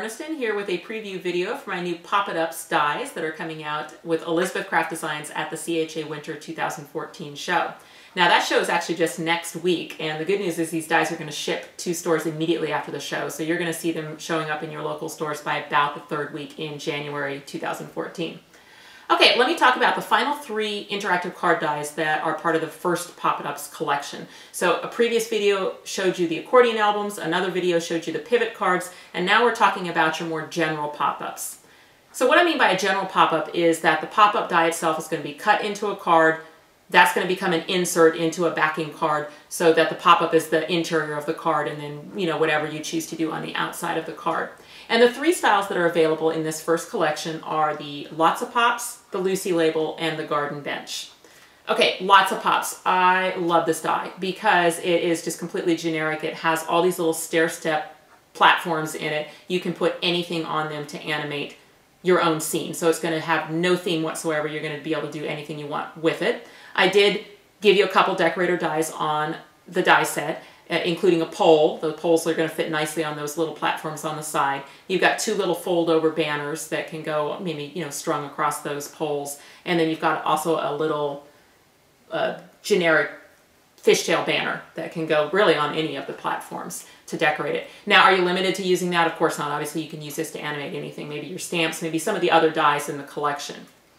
Erneston here with a preview video for my new Pop-It-Ups dies that are coming out with Elizabeth Craft Designs at the CHA Winter 2014 show. Now that show is actually just next week, and the good news is these dies are going to ship to stores immediately after the show, so you're going to see them showing up in your local stores by about the third week in January 2014. Okay, let me talk about the final 3 interactive card dies that are part of the first Pop-It-Ups collection. So a previous video showed you the accordion albums, another video showed you the pivot cards, and now we're talking about your more general pop-ups. So what I mean by a general pop-up is that the pop-up die itself is going to be cut into a card. That's going to become an insert into a backing card so that the pop-up is the interior of the card, and then, you know, whatever you choose to do on the outside of the card. And the 3 styles that are available in this first collection are the Lots of Pops, the Lucy Label, and the Garden Bench. Okay, Lots of Pops. I love this die because it is just completely generic. It has all these little stair-step platforms in it. You can put anything on them to animate your own scene. So it's going to have no theme whatsoever. You're going to be able to do anything you want with it. I did give you a couple decorator dies on the die set, including a pole. The poles are going to fit nicely on those little platforms on the side. You've got 2 little fold-over banners that can go maybe, you know, strung across those poles. And then you've got also a little generic fishtail banner that can go really on any of the platforms to decorate it. Now, are you limited to using that? Of course not. Obviously, you can use this to animate anything, maybe your stamps, maybe some of the other dies in the collection.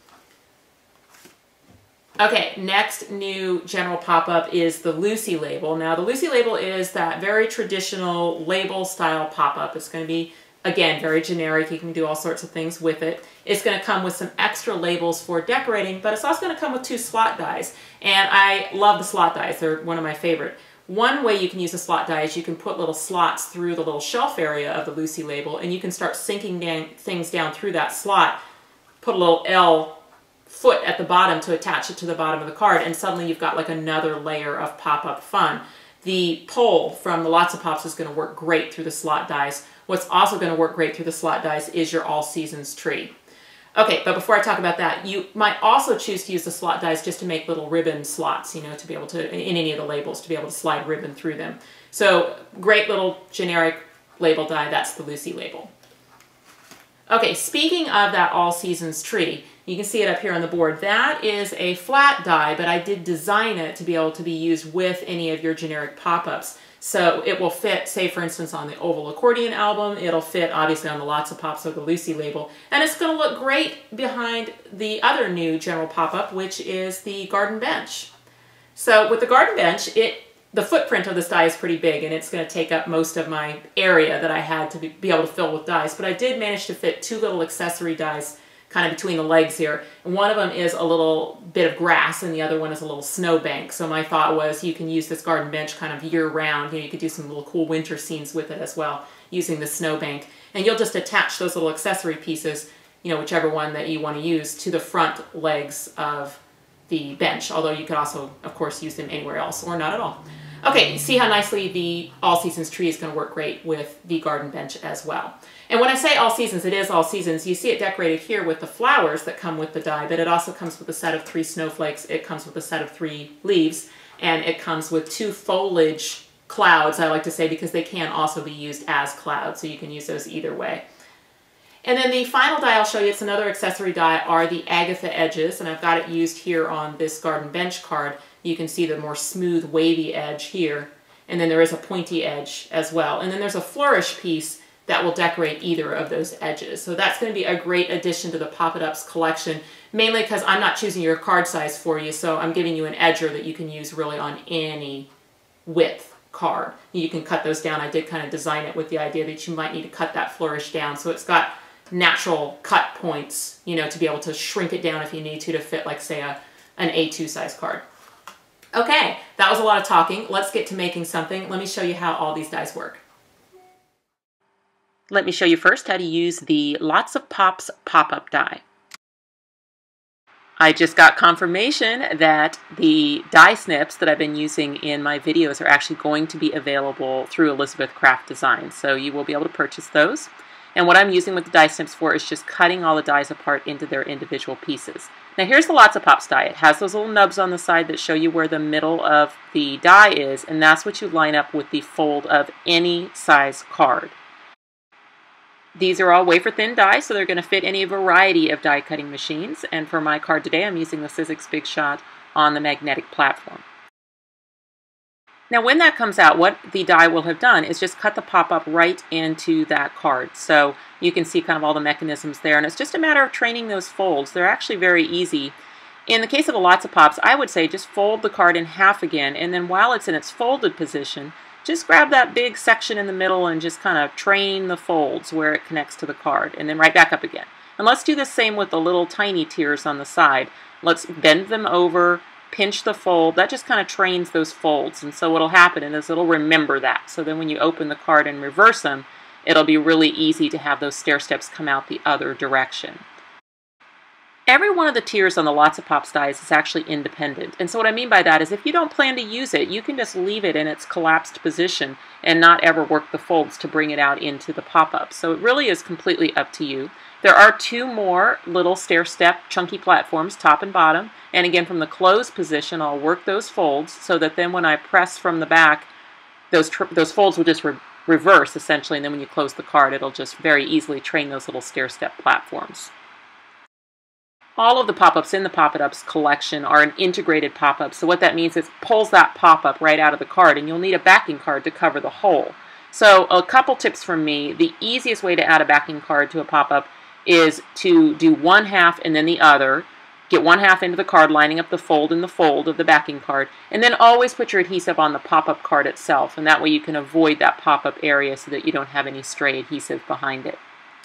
Okay, next new general pop-up is the Lucy Label. Now, the Lucy Label is that very traditional label style pop-up. It's going to be, again, very generic. You can do all sorts of things with it. It's going to come with some extra labels for decorating, but it's also going to come with 2 slot dies. And I love the slot dies. They're one of my favorite. One way you can use a slot die is you can put little slots through the little shelf area of the Lucy Label, and you can start sinking things down through that slot. Put a little L foot at the bottom to attach it to the bottom of the card, and suddenly you've got like another layer of pop-up fun. The pole from the Lots of Pops is going to work great through the slot dies. What's also going to work great through the slot dies is your All Seasons tree. Okay, but before I talk about that, you might also choose to use the slot dies just to make little ribbon slots, you know, to be able to, in any of the labels, to be able to slide ribbon through them. So, great little generic label die, that's the Lucy Label. Okay, speaking of that All Seasons tree, you can see it up here on the board. That is a flat die, but I did design it to be able to be used with any of your generic pop-ups. So it will fit, say for instance, on the Oval Accordion album. It'll fit obviously on the Lots of Pops or the Lucy Label. And it's going to look great behind the other new general pop-up, which is the Garden Bench. So with the Garden Bench, the footprint of this die is pretty big, and it's going to take up most of my area that I had to be able to fill with dies. But I did manage to fit 2 little accessory dies kind of between the legs here. And one of them is a little bit of grass, and the other one is a little snowbank. So my thought was you can use this Garden Bench kind of year-round. You know, you could do some little cool winter scenes with it as well, using the snowbank. And you'll just attach those little accessory pieces, you know, whichever one that you want to use, to the front legs of the bench. Although you could also, of course, use them anywhere else or not at all. Okay, see how nicely the All Seasons tree is going to work great with the Garden Bench as well. And when I say All Seasons, it is All Seasons. You see it decorated here with the flowers that come with the die, but it also comes with a set of 3 snowflakes, it comes with a set of 3 leaves, and it comes with 2 foliage clouds, I like to say, because they can also be used as clouds, so you can use those either way. And then the final die I'll show you, it's another accessory die, are the Agatha edges, and I've got it used here on this Garden Bench card. You can see the more smooth, wavy edge here, and then there is a pointy edge as well. And then there's a flourish piece that will decorate either of those edges. So that's going to be a great addition to the Pop-It-Ups collection, mainly because I'm not choosing your card size for you, so I'm giving you an edger that you can use really on any width card. You can cut those down. I did kind of design it with the idea that you might need to cut that flourish down, so it's got natural cut points, you know, to be able to shrink it down if you need to fit, like, say, an A2 size card. Okay, that was a lot of talking. Let's get to making something. Let me show you how all these dies work. Let me show you first how to use the Lots of Pops pop-up die. I just got confirmation that the die snips that I've been using in my videos are actually going to be available through Elizabeth Craft Designs, so you will be able to purchase those. And what I'm using with the die snips for is just cutting all the dies apart into their individual pieces. Now here's the Lots of Pops die. It has those little nubs on the side that show you where the middle of the die is, and that's what you line up with the fold of any size card. These are all wafer-thin die, so they're going to fit any variety of die cutting machines. And for my card today, I'm using the Sizzix Big Shot on the magnetic platform. Now when that comes out, what the die will have done is just cut the pop-up right into that card. So you can see kind of all the mechanisms there, and it's just a matter of training those folds. They're actually very easy. In the case of the Lots of Pops, I would say just fold the card in half again, and then while it's in its folded position, just grab that big section in the middle and just kind of train the folds where it connects to the card, and then right back up again. And let's do the same with the little tiny tiers on the side. Let's bend them over, pinch the fold. That just kind of trains those folds, and so what'll happen is it'll remember that. So then when you open the card and reverse them, it'll be really easy to have those stair steps come out the other direction. Every one of the tiers on the Lots of Pops dies is actually independent. And so what I mean by that is if you don't plan to use it, you can just leave it in its collapsed position and not ever work the folds to bring it out into the pop-up. So it really is completely up to you. There are two more little stair step chunky platforms, top and bottom. And again, from the closed position, I'll work those folds so that then when I press from the back, those folds will just reverse essentially. And then when you close the card, it'll just very easily train those little stair step platforms. All of the pop-ups in the Pop-It-Ups collection are an integrated pop-up. So what that means is it pulls that pop-up right out of the card, and you'll need a backing card to cover the hole. So a couple tips from me. The easiest way to add a backing card to a pop-up is to do one half and then the other. Get one half into the card, lining up the fold in the fold of the backing card, and then always put your adhesive on the pop-up card itself, and that way you can avoid that pop-up area so that you don't have any stray adhesive behind it.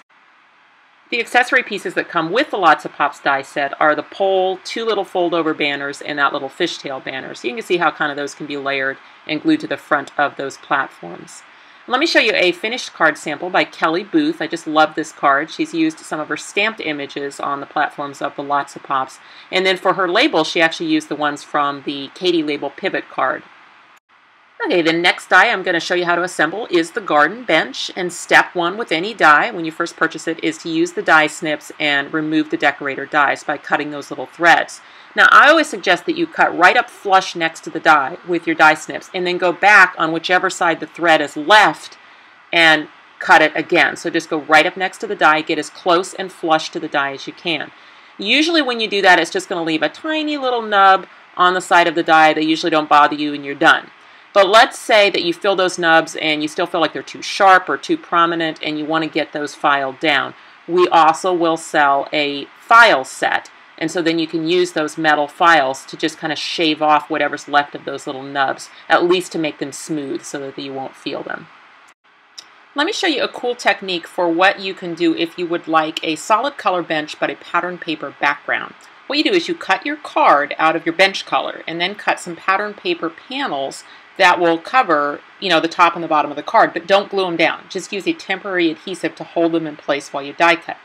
The accessory pieces that come with the Lots of Pops die set are the pole, two little fold-over banners, and that little fishtail banner. So you can see how kind of those can be layered and glued to the front of those platforms. Let me show you a finished card sample by Kelly Booth. I just love this card. She's used some of her stamped images on the platforms of the Lots of Pops. And then for her label, she actually used the ones from the Katie Label Pivot card. Okay, the next die I'm going to show you how to assemble is the garden bench. And step one with any die, when you first purchase it, is to use the die snips and remove the decorator dies by cutting those little threads. Now, I always suggest that you cut right up flush next to the die with your die snips and then go back on whichever side the thread is left and cut it again. So just go right up next to the die, get as close and flush to the die as you can. Usually when you do that, it's just going to leave a tiny little nub on the side of the die. They usually don't bother you and you're done. But let's say that you fill those nubs and you still feel like they're too sharp or too prominent and you want to get those filed down. We also will sell a file set. And so then you can use those metal files to just kind of shave off whatever's left of those little nubs, at least to make them smooth so that you won't feel them. Let me show you a cool technique for what you can do if you would like a solid color bench but a pattern paper background. What you do is you cut your card out of your bench color and then cut some pattern paper panels that will cover, the top and the bottom of the card, but don't glue them down. Just use a temporary adhesive to hold them in place while you die cut.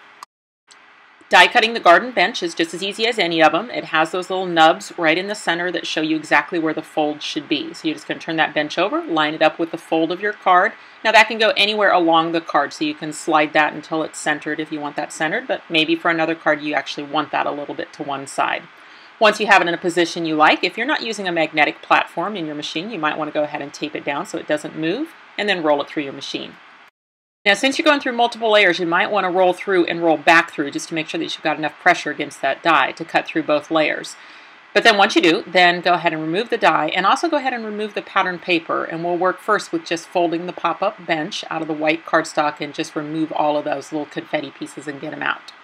Die cutting the garden bench is just as easy as any of them. It has those little nubs right in the center that show you exactly where the fold should be. So you're just going to turn that bench over, line it up with the fold of your card. Now that can go anywhere along the card, so you can slide that until it's centered if you want that centered, but maybe for another card you actually want that a little bit to one side. Once you have it in a position you like, if you're not using a magnetic platform in your machine, you might want to go ahead and tape it down so it doesn't move, and then roll it through your machine. Now, since you're going through multiple layers, you might want to roll through and roll back through just to make sure that you've got enough pressure against that die to cut through both layers. But then once you do, then go ahead and remove the die, and also go ahead and remove the pattern paper, and we'll work first with just folding the pop-up bench out of the white cardstock and just remove all of those little confetti pieces and get them out.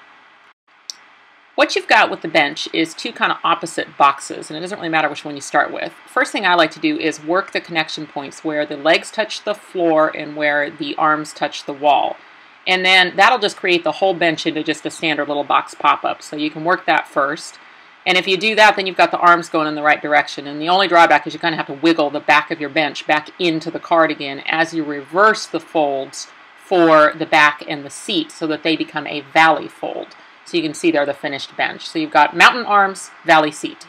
What you've got with the bench is two kind of opposite boxes, and it doesn't really matter which one you start with. First thing I like to do is work the connection points where the legs touch the floor and where the arms touch the wall. And then that'll just create the whole bench into just a standard little box pop-up. So you can work that first. And if you do that, then you've got the arms going in the right direction. And the only drawback is you kind of have to wiggle the back of your bench back into the card again as you reverse the folds for the back and the seat so that they become a valley fold. So you can see they're the finished bench. So you've got mountain arms, valley seat.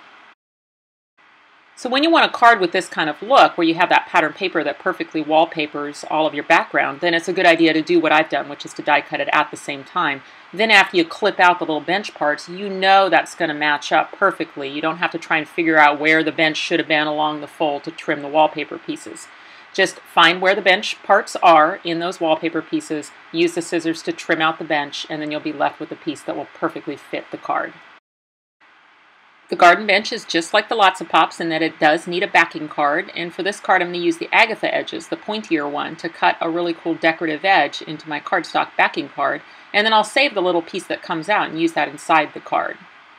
So when you want a card with this kind of look, where you have that pattern paper that perfectly wallpapers all of your background, then it's a good idea to do what I've done, which is to die cut it at the same time. Then after you clip out the little bench parts, you know that's going to match up perfectly. You don't have to try and figure out where the bench should have been along the fold to trim the wallpaper pieces. Just find where the bench parts are in those wallpaper pieces, use the scissors to trim out the bench, and then you'll be left with a piece that will perfectly fit the card. The garden bench is just like the Lots of Pops in that it does need a backing card, and for this card I'm going to use the Agatha edges, the pointier one, to cut a really cool decorative edge into my cardstock backing card, and then I'll save the little piece that comes out and use that inside the card.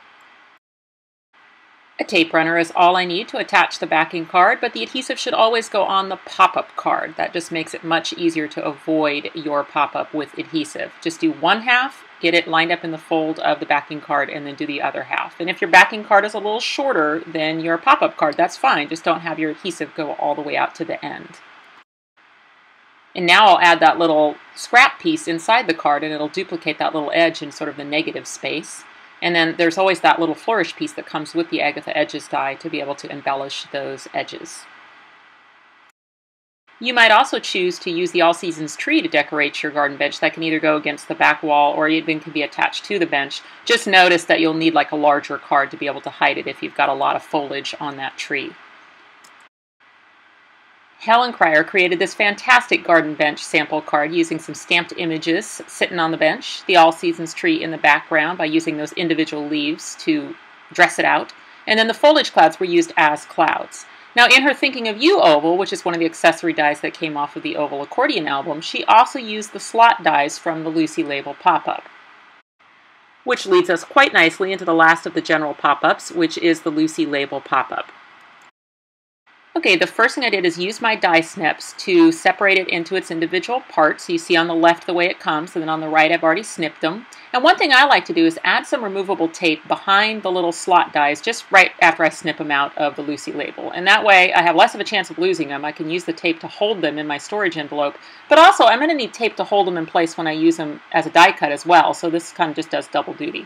A tape runner is all I need to attach the backing card, but the adhesive should always go on the pop-up card. That just makes it much easier to avoid your pop-up with adhesive. Just do one half, get it lined up in the fold of the backing card, and then do the other half. And if your backing card is a little shorter than your pop-up card, that's fine. Just don't have your adhesive go all the way out to the end. And now I'll add that little scrap piece inside the card, and it'll duplicate that little edge in sort of the negative space. And then there's always that little flourish piece that comes with the Agatha Edges die to be able to embellish those edges. You might also choose to use the All Seasons tree to decorate your garden bench. That can either go against the back wall or even can be attached to the bench. Just notice that you'll need like a larger card to be able to hide it if you've got a lot of foliage on that tree. Helen Cryer created this fantastic garden bench sample card using some stamped images sitting on the bench, the All Seasons tree in the background by using those individual leaves to dress it out, and then the foliage clouds were used as clouds. Now in her Thinking of You oval, which is one of the accessory dies that came off of the Oval Accordion album, she also used the slot dies from the Lucy Label pop-up. Which leads us quite nicely into the last of the general pop-ups, which is the Lucy Label pop-up. Okay, the first thing I did is use my die snips to separate it into its individual parts. So you see on the left the way it comes, and then on the right I've already snipped them. And one thing I like to do is add some removable tape behind the little slot dies just right after I snip them out of the Lucy Label. And that way I have less of a chance of losing them. I can use the tape to hold them in my storage envelope. But also I'm going to need tape to hold them in place when I use them as a die cut as well. So this kind of just does double duty.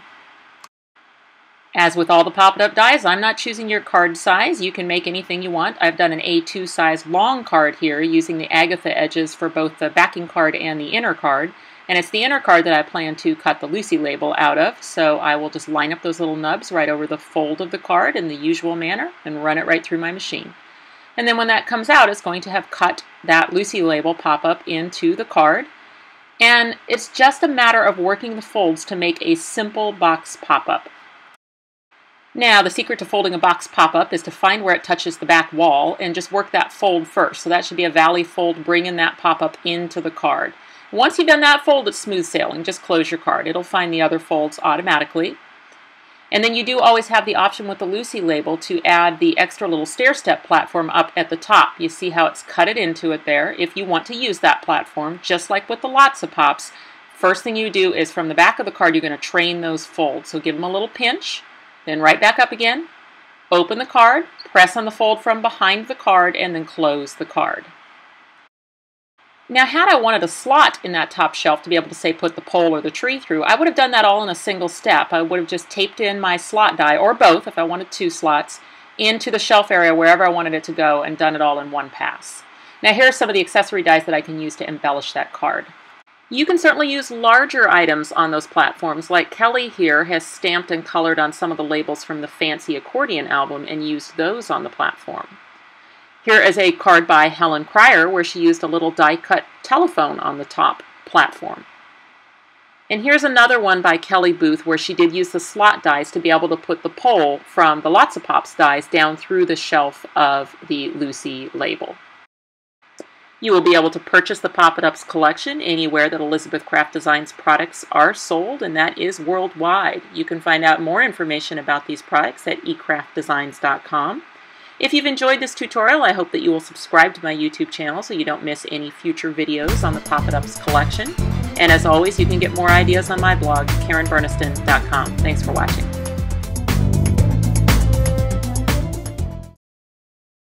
As with all the Pop-It-Up dies, I'm not choosing your card size. You can make anything you want. I've done an A2 size long card here using the Agatha edges for both the backing card and the inner card. And it's the inner card that I plan to cut the Lucy Label out of. So I will just line up those little nubs right over the fold of the card in the usual manner and run it right through my machine. And then when that comes out, it's going to have cut that Lucy Label pop-up into the card. And it's just a matter of working the folds to make a simple box pop-up. Now, the secret to folding a box pop-up is to find where it touches the back wall and just work that fold first. So that should be a valley fold, bringing that pop-up into the card. Once you've done that fold, it's smooth sailing. Just close your card. It'll find the other folds automatically. And then you do always have the option with the Lucy Label to add the extra little stair-step platform up at the top. You see how it's cut it into it there. If you want to use that platform, just like with the Lots of Pops, first thing you do is from the back of the card, you're going to train those folds. So give them a little pinch. Then right back up again, open the card, press on the fold from behind the card, and then close the card. Now, had I wanted a slot in that top shelf to be able to, say, put the pole or the tree through, I would have done that all in a single step. I would have just taped in my slot die, or both if I wanted 2 slots, into the shelf area wherever I wanted it to go and done it all in one pass. Now, here are some of the accessory dies that I can use to embellish that card. You can certainly use larger items on those platforms, like Kelly here has stamped and colored on some of the labels from the Fancy Accordion album and used those on the platform. Here is a card by Helen Cryer where she used a little die-cut telephone on the top platform. And here's another one by Kelly Booth where she did use the slot dies to be able to put the pole from the Lots of Pops dies down through the shelf of the Lucy Label. You will be able to purchase the Pop-It-Ups collection anywhere that Elizabeth Craft Designs products are sold, and that is worldwide. You can find out more information about these products at ecraftdesigns.com. If you've enjoyed this tutorial, I hope that you will subscribe to my YouTube channel so you don't miss any future videos on the Pop-It-Ups collection. And as always, you can get more ideas on my blog, KarenBurniston.com. Thanks for watching.